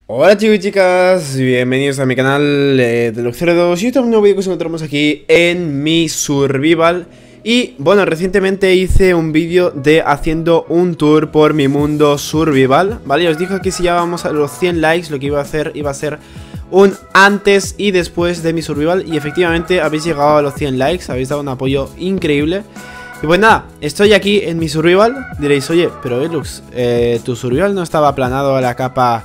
Hola chicos y chicas, bienvenidos a mi canal de Deluxe02 y otro nuevo vídeo que nos encontramos aquí en mi survival. Y bueno, recientemente hice un vídeo de haciendo un tour por mi mundo survival, ¿vale? Y os dije que si ya vamos a los 100 likes lo que iba a hacer iba a ser un antes y después de mi survival. Y efectivamente habéis llegado a los 100 likes, habéis dado un apoyo increíble. Y pues nada, estoy aquí en mi survival. Diréis, oye, pero Deluxe, tu survival no estaba aplanado a la capa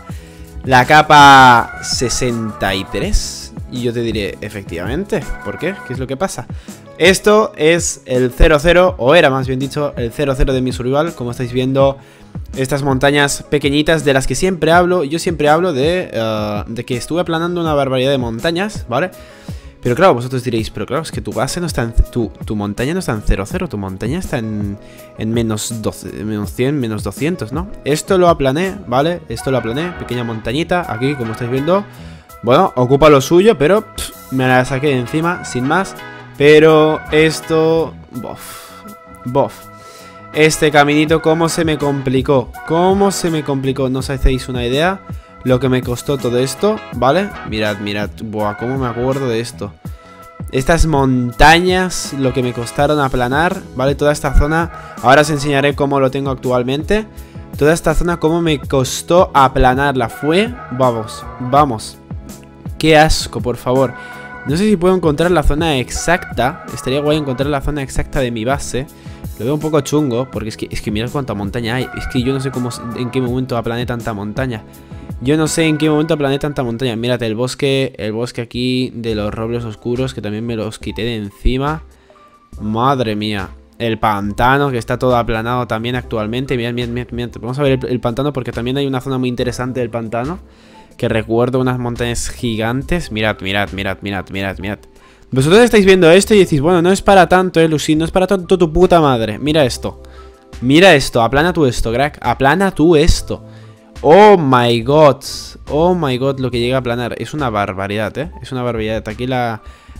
63. Y yo te diré, efectivamente, ¿por qué? ¿Qué es lo que pasa? Esto es el 00, o era más bien dicho, el 00 de mi survival. Como estáis viendo, estas montañas pequeñitas de las que siempre hablo. Yo siempre hablo de que estuve aplanando una barbaridad de montañas, ¿vale? Pero claro, vosotros diréis, pero claro, es que tu base no está en... Tu montaña no está en 00, tu montaña está en menos 12, menos 100, menos 200, ¿no? Esto lo aplané, ¿vale? Esto lo aplané, pequeña montañita, aquí, como estáis viendo. Bueno, ocupa lo suyo, pero me la saqué de encima, sin más. Pero esto... Bof. Este caminito, ¿cómo se me complicó? ¿Cómo se me complicó? No os hacéis una idea lo que me costó todo esto, ¿vale? Mirad. Buah, cómo me acuerdo de esto. Estas montañas, lo que me costaron aplanar, ¿vale? Toda esta zona, ahora os enseñaré cómo lo tengo actualmente. Toda esta zona, cómo me costó aplanarla. Vamos. Qué asco, por favor. No sé si puedo encontrar la zona exacta. Estaría guay encontrar la zona exacta de mi base. Lo veo un poco chungo, porque es que mirad cuánta montaña hay. Es que yo no sé en qué momento aplané tanta montaña. Mírate, el bosque aquí de los robles oscuros, que también me los quité de encima. Madre mía. El pantano, que está todo aplanado también actualmente. Mirad. Vamos a ver el pantano, porque también hay una zona muy interesante del pantano, que recuerdo unas montañas gigantes. Mirad. Vosotros estáis viendo esto y decís, bueno, no es para tanto, Lucy, no es para tanto tu puta madre. Mira esto, aplana tú esto, crack. Aplana tú esto. Oh my god, lo que llega a aplanar. Es una barbaridad, Es una barbaridad. Aquí la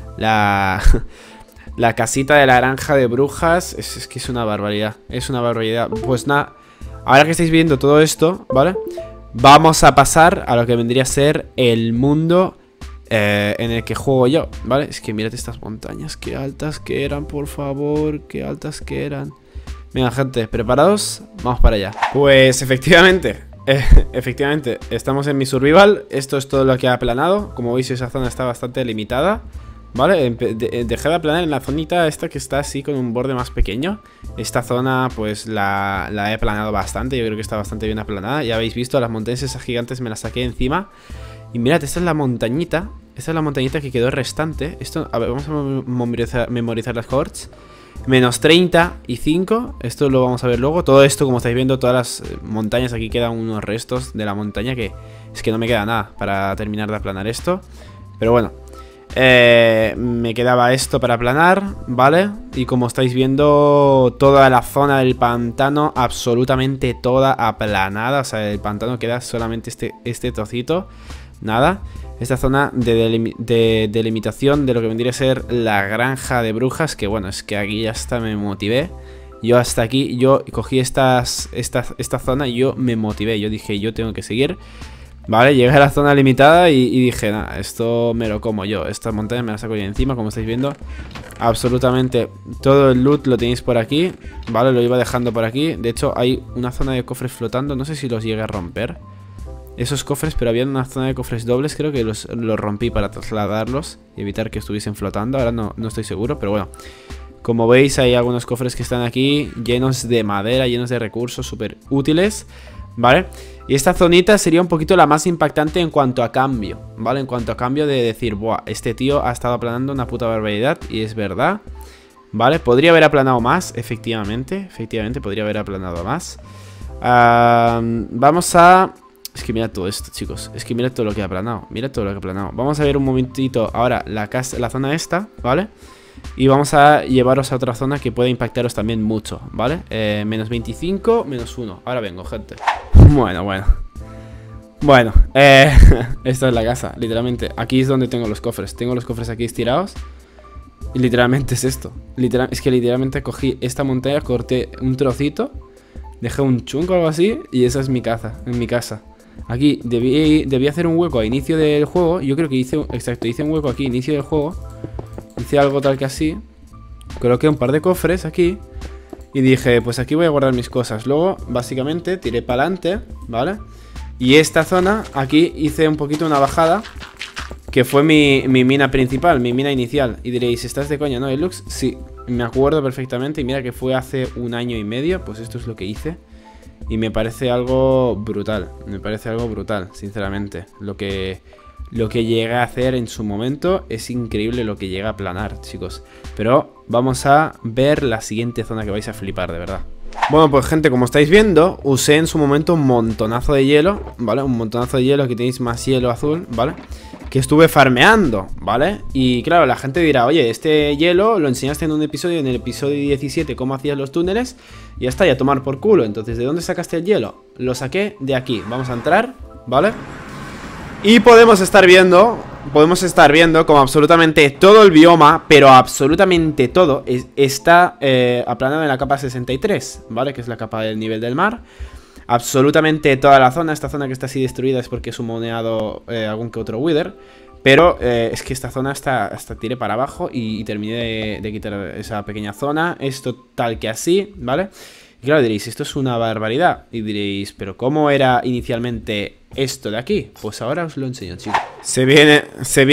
casita de la granja de brujas. Es que es una barbaridad. Pues nada, ahora que estáis viendo todo esto, ¿vale? Vamos a pasar a lo que vendría a ser el mundo en el que juego yo, ¿vale? Es que mirad estas montañas, qué altas que eran, por favor, qué altas que eran. Venga, gente, ¿preparados? Vamos para allá. Pues efectivamente, estamos en mi survival. Esto es todo lo que ha aplanado. Como veis, esa zona está bastante limitada, ¿vale? Dejé de aplanar en la zonita esta que está así con un borde más pequeño. Esta zona pues la he aplanado bastante. Yo creo que está bastante bien aplanada. Ya habéis visto, las montañas esas gigantes me las saqué encima. Y mirad, esta es la montañita. Esta es la montañita que quedó restante. Esto, a ver, vamos a memorizar las coords. Menos 35. Esto lo vamos a ver luego. Todo esto, como estáis viendo, todas las montañas. Aquí quedan unos restos de la montaña, que es que no me queda nada para terminar de aplanar esto. Pero bueno, me quedaba esto para aplanar, ¿vale? Y como estáis viendo, toda la zona del pantano, absolutamente toda aplanada. O sea, el pantano queda solamente este trocito. Nada. Esta zona de delimitación de lo que vendría a ser la granja de brujas. Que bueno, es que aquí hasta me motivé. Yo hasta aquí, yo cogí esta zona y yo me motivé. Yo dije, yo tengo que seguir. Vale, llegué a la zona limitada y dije, nada, esto me lo como yo. Esta montaña me la saco yo encima, como estáis viendo. Absolutamente todo el loot lo tenéis por aquí. Vale, lo iba dejando por aquí. De hecho, hay una zona de cofres flotando. No sé si los llegué a romper esos cofres, pero había una zona de cofres dobles. Creo que los rompí para trasladarlos y evitar que estuviesen flotando. Ahora no estoy seguro, pero bueno. Como veis, hay algunos cofres que están aquí llenos de madera, llenos de recursos súper útiles, ¿vale? Y esta zonita sería un poquito la más impactante en cuanto a cambio, ¿vale? En cuanto a cambio de decir, buah, este tío ha estado aplanando una puta barbaridad. Y es verdad, ¿vale? Podría haber aplanado más, efectivamente podría haber aplanado más. Vamos a... Es que mirad todo esto, chicos. Es que mirad todo lo que ha aplanado. Vamos a ver un momentito ahora la zona esta, ¿vale? Y vamos a llevaros a otra zona que puede impactaros también mucho, ¿vale? Menos 25, menos 1. Ahora vengo, gente. Bueno, esta es la casa, literalmente. Aquí es donde tengo los cofres. Tengo los cofres aquí estirados. Y literalmente es esto. Es que literalmente cogí esta montaña, corté un trocito, dejé un chunco o algo así, y esa es mi casa. Aquí debí hacer un hueco a inicio del juego. Yo creo que hice un hueco aquí, inicio del juego. Hice algo tal que así. Coloqué un par de cofres aquí. Y dije, pues aquí voy a guardar mis cosas. Luego, básicamente, tiré para adelante, ¿vale? Y esta zona, aquí hice un poquito una bajada, que fue mi mina principal, mi mina inicial. Y diréis, ¿estás de coña, no, Deluxe? Sí, me acuerdo perfectamente. Y mira que fue hace 1 año y medio. Pues esto es lo que hice. Y me parece algo brutal. Me parece algo brutal, sinceramente. Lo que llegué a hacer en su momento es increíble lo que llega a planar, chicos. Pero vamos a ver la siguiente zona que vais a flipar, de verdad. Bueno, pues gente, como estáis viendo, usé en su momento un montonazo de hielo, ¿vale? Un montonazo de hielo, aquí tenéis más hielo azul, ¿vale? Que estuve farmeando, ¿vale? Y claro, la gente dirá, oye, este hielo lo enseñaste en un episodio, en el episodio 17, cómo hacías los túneles. Y ya está, y a tomar por culo. Entonces, ¿de dónde sacaste el hielo? Lo saqué de aquí. Vamos a entrar, ¿vale? Y podemos estar viendo como absolutamente todo el bioma, pero absolutamente todo, está aplanado en la capa 63, ¿vale? Que es la capa del nivel del mar. Absolutamente toda la zona, esta zona que está así destruida es porque es un moneado algún que otro wither. Pero es que esta zona hasta tiré para abajo y terminé de quitar esa pequeña zona. Esto tal que así, ¿vale? Y claro, diréis, esto es una barbaridad. Y diréis, ¿pero cómo era inicialmente esto de aquí? Pues ahora os lo enseño, chicos. Se viene.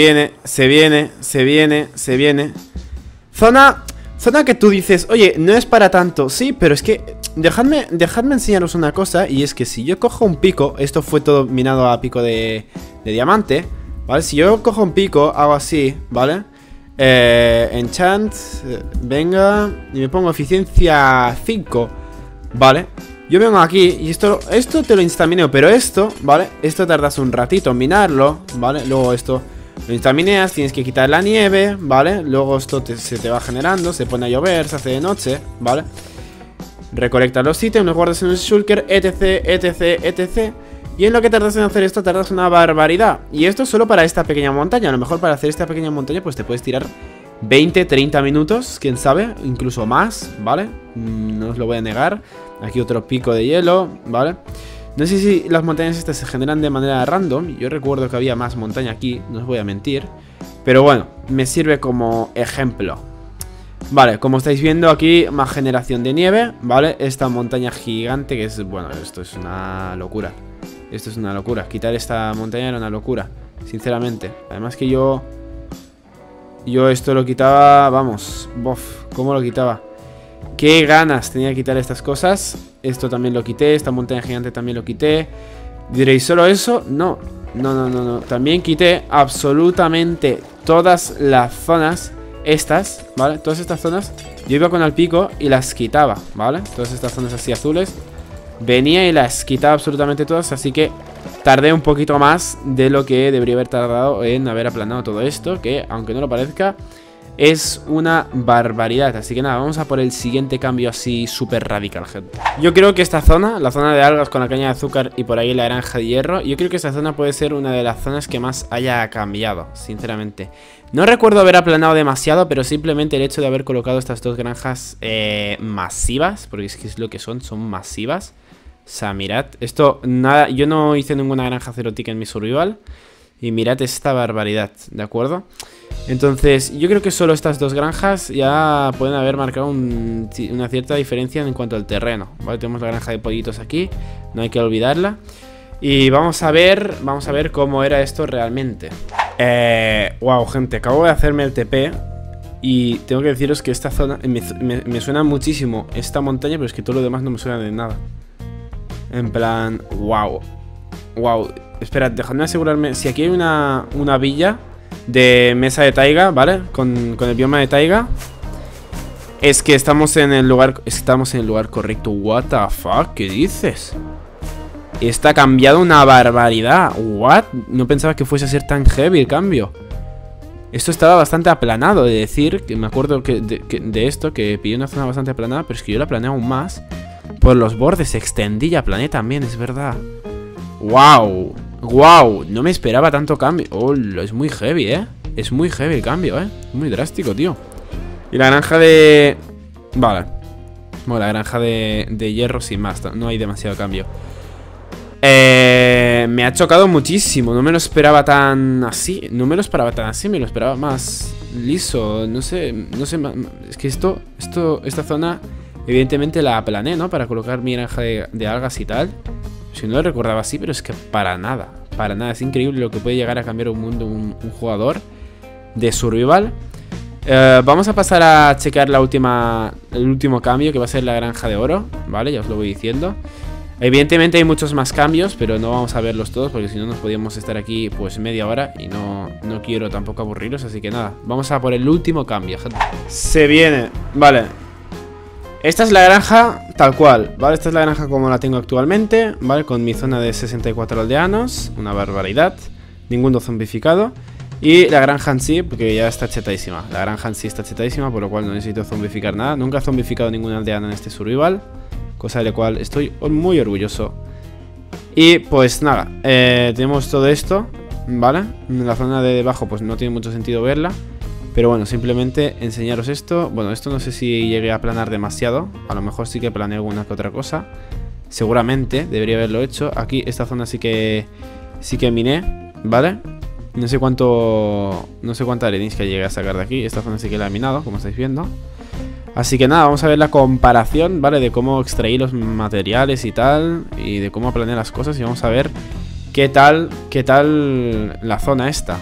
Zona que tú dices, oye, no es para tanto. Sí, pero es que dejadme enseñaros una cosa. Y es que si yo cojo un pico, esto fue todo minado a pico de diamante, ¿vale? Si yo cojo un pico, hago así, ¿vale? Enchant, venga, y me pongo eficiencia 5, ¿vale? Yo vengo aquí y esto te lo instamineo, pero esto, ¿vale? Esto tardas un ratito en minarlo, ¿vale? Luego esto lo instamineas, tienes que quitar la nieve, ¿vale? Luego esto se te va generando, se pone a llover, se hace de noche, ¿vale? Recolectas los ítems, los guardas en un shulker, etc. Y en lo que tardas en hacer esto, tardas una barbaridad. Y esto es solo para esta pequeña montaña. A lo mejor para hacer esta pequeña montaña, pues te puedes tirar 20, 30 minutos, quién sabe, incluso más, ¿vale? No os lo voy a negar. Aquí otro pico de hielo, ¿vale? No sé si las montañas estas se generan de manera random. Yo recuerdo que había más montaña aquí, no os voy a mentir. Pero bueno, me sirve como ejemplo. Vale, como estáis viendo aquí, más generación de nieve, ¿vale? Esta montaña gigante que es, bueno, esto es una locura. Esto es una locura, quitar esta montaña era una locura, sinceramente. Además que yo esto lo quitaba, vamos, bof, ¿cómo lo quitaba? Qué ganas tenía de quitar estas cosas. Esto también lo quité, esta montaña gigante también lo quité. Diréis, ¿solo eso? No. También quité absolutamente todas las zonas estas, ¿vale? Todas estas zonas, yo iba con el pico y las quitaba, ¿vale? Todas estas zonas así azules, venía y las quitaba absolutamente todas, así que tardé un poquito más de lo que debería haber tardado en haber aplanado todo esto, que aunque no lo parezca, es una barbaridad. Así que nada, vamos a por el siguiente cambio así súper radical, gente. Yo creo que esta zona, la zona de algas con la caña de azúcar y por ahí la granja de hierro, yo creo que esta zona puede ser una de las zonas que más haya cambiado, sinceramente. No recuerdo haber aplanado demasiado, pero simplemente el hecho de haber colocado estas dos granjas masivas, porque es que es lo que son masivas. O sea, mirad, esto, nada, yo no hice ninguna granja cerotic en mi survival. Y mirad esta barbaridad, ¿de acuerdo? Entonces, yo creo que solo estas dos granjas ya pueden haber marcado una cierta diferencia en cuanto al terreno, ¿vale? Tenemos la granja de pollitos aquí, no hay que olvidarla. Y vamos a ver cómo era esto realmente. Wow, gente, acabo de hacerme el TP. Y tengo que deciros que esta zona me suena muchísimo esta montaña, pero es que todo lo demás no me suena de nada. En plan, wow. Esperad, dejadme asegurarme. Si aquí hay una villa de mesa de taiga, ¿vale? Con el bioma de taiga. Es que estamos en el lugar correcto. What the fuck, ¿qué dices? Está ha cambiado una barbaridad. What? No pensaba que fuese a ser tan heavy el cambio. Esto estaba bastante aplanado, de decir, que me acuerdo de esto, que pillé una zona bastante aplanada, pero es que yo la planeé aún más. Por los bordes, extendí y aplané también, es verdad. Wow, no me esperaba tanto cambio. Oh, es muy heavy, es muy heavy el cambio, muy drástico, tío. Y la granja de... Vale. Bueno, la granja de hierro sin más, no hay demasiado cambio. Me ha chocado muchísimo. No me lo esperaba tan así. No me lo esperaba tan así. Me lo esperaba más liso. No sé. No sé. Es que esta zona, evidentemente la planeé, ¿no? Para colocar mi granja de algas y tal. Si no lo recordaba así, pero es que para nada. Para nada. Es increíble lo que puede llegar a cambiar un mundo un jugador de survival. Vamos a pasar a checar el último cambio, que va a ser la granja de oro. Vale, ya os lo voy diciendo. Evidentemente hay muchos más cambios, pero no vamos a verlos todos, porque si no nos podríamos estar aquí pues media hora. Y no quiero tampoco aburriros, así que nada, vamos a por el último cambio, gente. Se viene, vale. Esta es la granja tal cual, ¿vale? Esta es la granja como la tengo actualmente, ¿vale? Con mi zona de 64 aldeanos, una barbaridad. Ninguno zombificado. Y la granja en sí, porque ya está chetadísima. La granja en sí está chetadísima, por lo cual no necesito zombificar nada. Nunca he zombificado ningún aldeano en este survival, cosa de la cual estoy muy orgulloso. Y pues nada, tenemos todo esto, ¿vale? En la zona de debajo pues no tiene mucho sentido verla. Pero bueno, simplemente enseñaros esto. Bueno, esto no sé si llegué a planear demasiado. A lo mejor sí que planeé alguna que otra cosa. Seguramente, debería haberlo hecho. Aquí, esta zona sí que miné, ¿vale? No sé cuánta arenisca llegué a sacar de aquí. Esta zona sí que la he minado, como estáis viendo. Así que nada, vamos a ver la comparación, ¿vale? De cómo extraí los materiales y tal. Y de cómo planeé las cosas. Y vamos a ver qué tal la zona esta.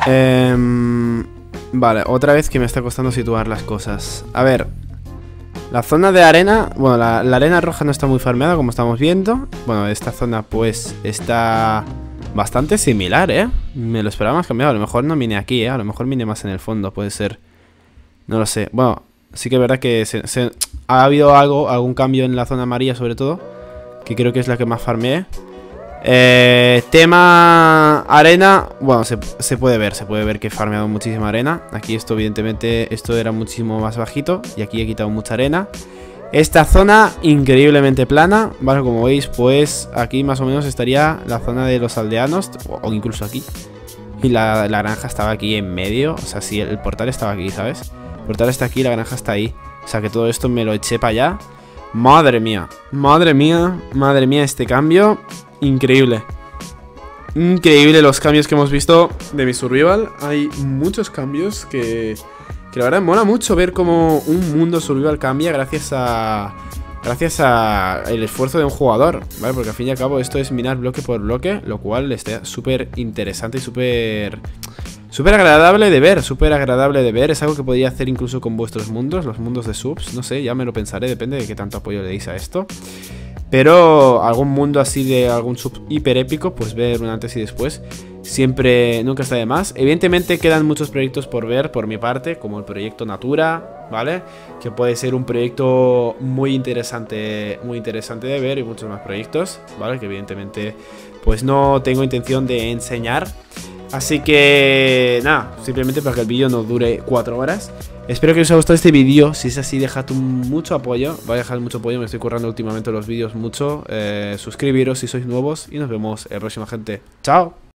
Vale, otra vez que me está costando situar las cosas. A ver, la zona de arena. Bueno, la arena roja no está muy farmeada, como estamos viendo. Bueno, esta zona pues está bastante similar, ¿eh? Me lo esperaba más cambiado. A lo mejor no mine aquí, ¿eh? A lo mejor mine más en el fondo, puede ser. No lo sé. Bueno, sí que es verdad que ha habido algún cambio en la zona amarilla sobre todo, que creo que es la que más farmeé. Tema arena. Bueno, se puede ver que he farmeado muchísima arena. Aquí esto evidentemente, esto era muchísimo más bajito. Y aquí he quitado mucha arena. Esta zona increíblemente plana, ¿vale? Como veis, pues aquí más o menos estaría la zona de los aldeanos, o incluso aquí. Y la granja estaba aquí en medio. O sea, si el portal estaba aquí, ¿sabes? El portal está aquí, la granja está ahí. O sea, que todo esto me lo eché para allá. Madre mía, madre mía, madre mía, este cambio. Increíble. Increíble los cambios que hemos visto de mi survival. Hay muchos cambios que la verdad mola mucho ver cómo un mundo survival cambia gracias a el esfuerzo de un jugador, ¿vale? Porque al fin y al cabo esto es minar bloque por bloque, lo cual está súper interesante y súper agradable de ver, Es algo que podría hacer incluso con vuestros mundos, los mundos de subs, no sé, ya me lo pensaré, depende de qué tanto apoyo le deis a esto. Pero algún mundo así de algún sub hiper épico, pues ver un antes y después siempre, nunca está de más. Evidentemente quedan muchos proyectos por ver por mi parte, como el proyecto Natura, ¿vale? Que puede ser un proyecto muy interesante de ver, y muchos más proyectos, ¿vale? Que evidentemente pues no tengo intención de enseñar. Así que nada, simplemente para que el vídeo no dure 4 horas. Espero que os haya gustado este vídeo. Si es así, dejad mucho apoyo. Voy a dejar mucho apoyo, me estoy currando últimamente los vídeos mucho. Suscribiros si sois nuevos y nos vemos en la próxima, gente. ¡Chao!